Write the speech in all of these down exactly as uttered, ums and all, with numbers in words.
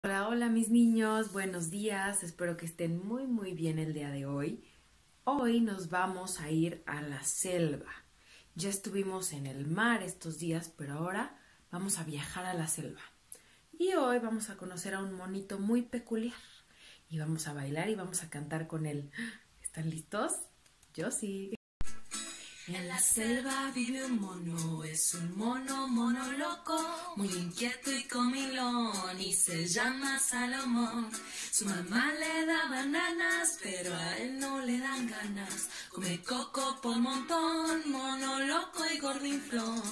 Hola, hola mis niños, buenos días, espero que estén muy muy bien el día de hoy. Hoy nos vamos a ir a la selva. Ya estuvimos en el mar estos días, pero ahora vamos a viajar a la selva. Y hoy vamos a conocer a un monito muy peculiar. Y vamos a bailar y vamos a cantar con él. ¿Están listos? Yo sí. En la selva vive un mono, es un mono, mono loco, muy inquieto y comilón, y se llama Salomón. Su mamá le da bananas, pero a él no le dan ganas. Come coco por montón, mono loco y gordinflón.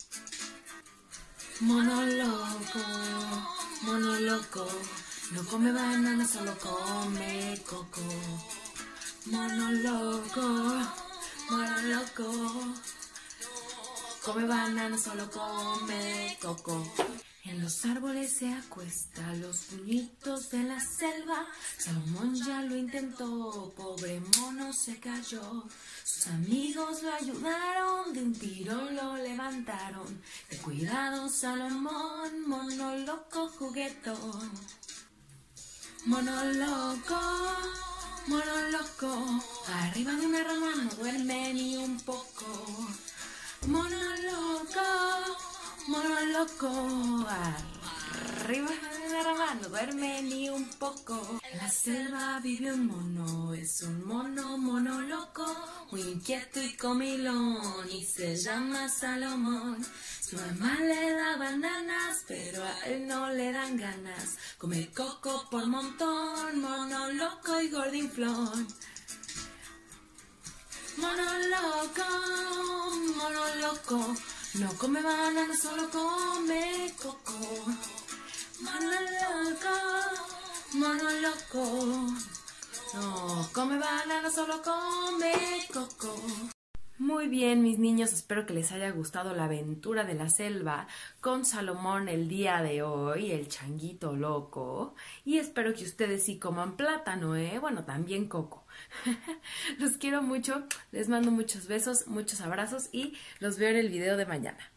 Mono loco, mono loco, no come bananas, solo come coco. Mono loco, mono loco, come bananas, solo come coco. En los árboles se acuesta, los puñitos de la selva. Salomón ya lo intentó, pobre mono se cayó. Sus amigos lo ayudaron, de un tirón lo levantaron. Ten cuidado, Salomón, mono loco juguetón. Mono loco, mono loco, arriba de una rama no duerme ni un poco. Mono loco, mono loco, arriba de una rama no duerme ni un poco. En la selva vive un mono, es un mono, mono loco, muy inquieto y comilón, y se llama Salomón. Su mamá le da bananas, pero a él no le dan ganas. Come coco por montón, mono loco y gordinflón. Mono loco, mono loco, no come bananas, solo come coco. Mono loco, mono loco, no come bananas, solo come coco. Muy bien, mis niños, espero que les haya gustado la aventura de la selva con Salomón el día de hoy, el changuito loco. Y espero que ustedes sí coman plátano, ¿eh? Bueno, también coco. Los quiero mucho, les mando muchos besos, muchos abrazos y los veo en el video de mañana.